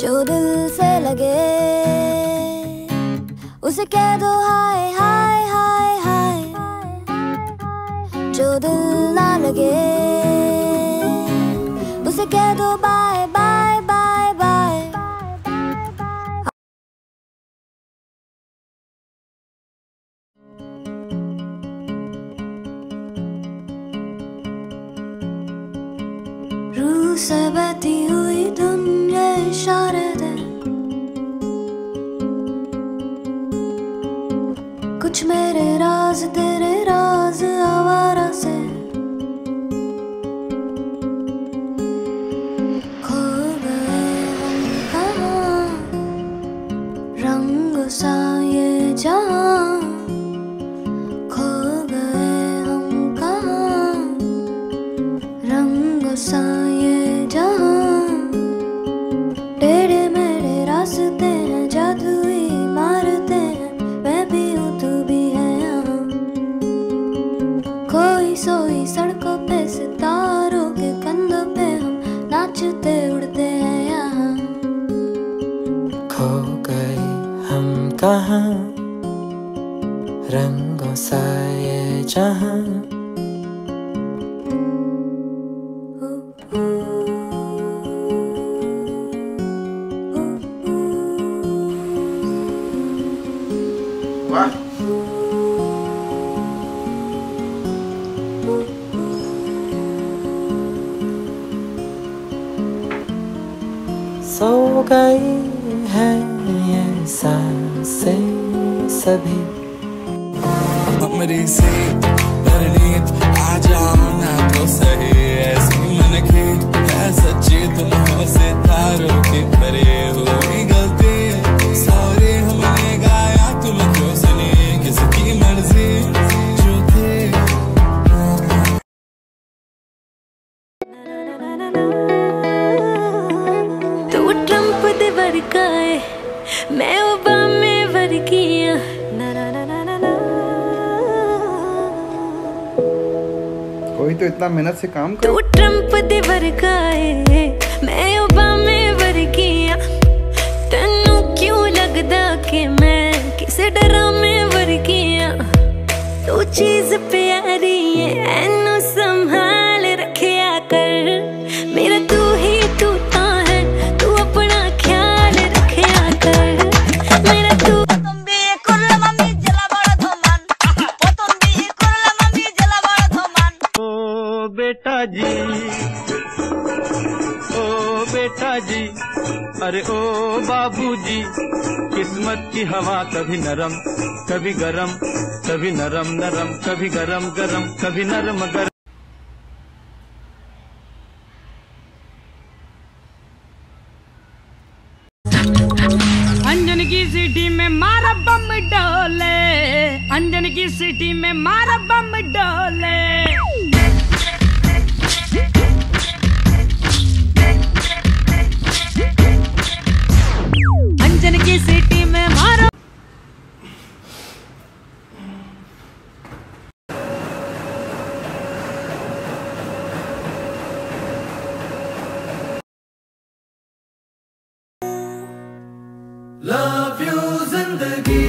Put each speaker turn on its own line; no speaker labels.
जो दिल से लगे उसे कह दो हाय हाय हाय हाय, जो दिल ना लगे उसे कह दो बाय बाय बाय बाय। रूह से बहती हुई धुन ये इशारे दे, कुछ मेरे राज तेरे राज आवारा से। खो गए हम कहाँ रंग सा ये जहाँ, खो गए हम कहाँ रंग सा ये जहाँ। टेढ़े मेढ़े रास्ते हैं जादुई मारते हैं, मैं भी हूँ तू भी है यहाँ। खोई सोई सड़कों पे सितारों के कंधों पे हम नाचते उड़ते हैं यहाँ।
खो गए हम कहाँ रंगों सा ये जहाँ। सो गई है ये सांसें सभी।
मेरी सी परनीत आ जाओ ना तो सही, ऐसी मन की है सच्ची तुम हो सितारों की परे। हुई गलती सॉरी हमने गाया तुम क्यों सुनी, किसकी मर्जी जो थी।
तू ट्रंप दे वर्गा है मैं ओबामे वर्गिया,
कोई तो इतना मेहनत से काम कर।
तू ट्रंप दे वर्गा है मैं ओबामे वर्गिया, तेनू क्यों लगदा कि मैं किसे डरामे वर्गिया। तू चीज प्यारी है एनू संभाल रखिया कर, मेरा तू ही तू ता है, तू अपना ख्याल रखिया कर। मेरा तू
बेटा जी ओ बेटा जी, अरे ओ बाबूजी। किस्मत की हवा कभी नरम कभी गरम, कभी नरम नरम कभी गरम गरम कभी नरम गरम। अंजन की सिटी में मारा बम डोले, अंजन की सिटी में मारा बम डोले। अंजन की सिटी में मारा।
लव यू जिंदगी